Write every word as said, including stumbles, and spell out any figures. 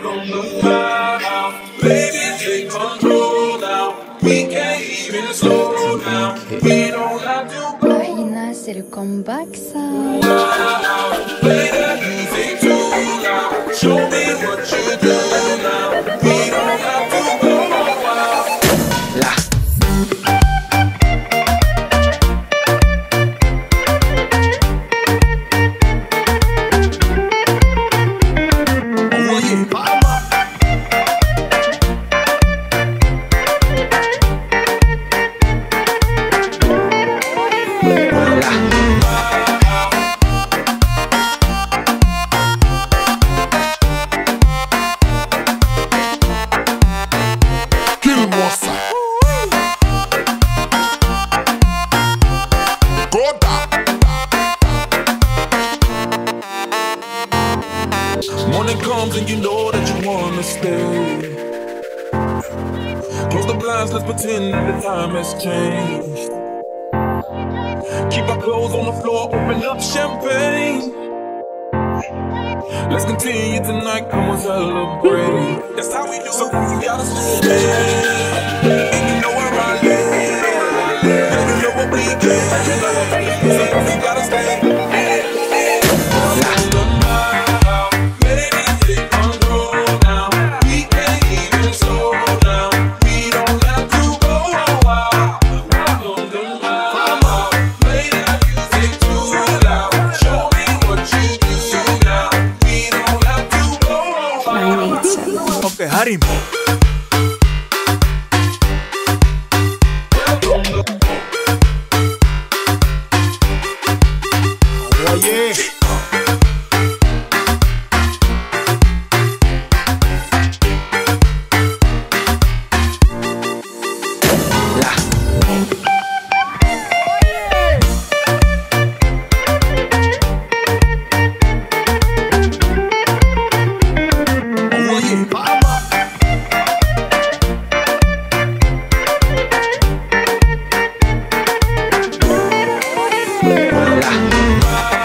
on the fly now. Baby, take control now. We can't even slow down. We don't have to go. Mahina ser o comeback sa. Play that music too loud. Show me what you do now. We don't have to go wild. Morning comes and you know that you wanna stay. Close the blinds, let's pretend that the time has changed. Keep our clothes on the floor, open up champagne. Let's continue tonight, come on celebrate. That's how we do it, so we gotta stay. And you know where I live, yeah, you know what we get. So we gotta stay. Okay, Harim. Oh yeah. Hola.